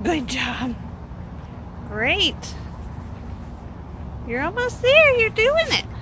Good job. Great. You're almost there. You're doing it.